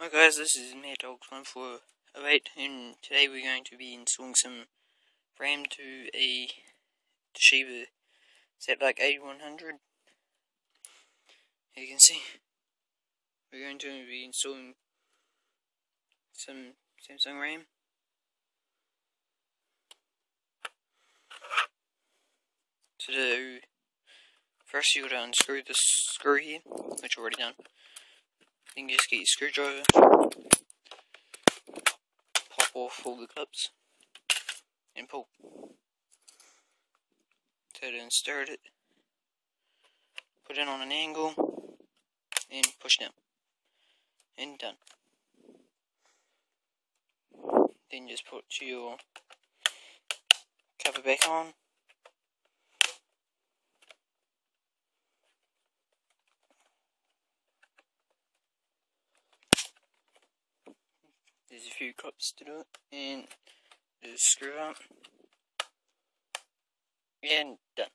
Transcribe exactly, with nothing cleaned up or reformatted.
Hi guys, this is Mad Dog one four oh eight, and today we're going to be installing some RAM to a Toshiba satellite eighty-one hundred. As you can see, we're going to be installing some Samsung RAM. To do, first you gotta unscrew this screw here, which I've already done. Then you just get your screwdriver, pop off all the clips, and pull. So to insert it, put it on an angle, and push down. And done. Then just put your cover back on. There's a few clips to do it, and just screw up, and done.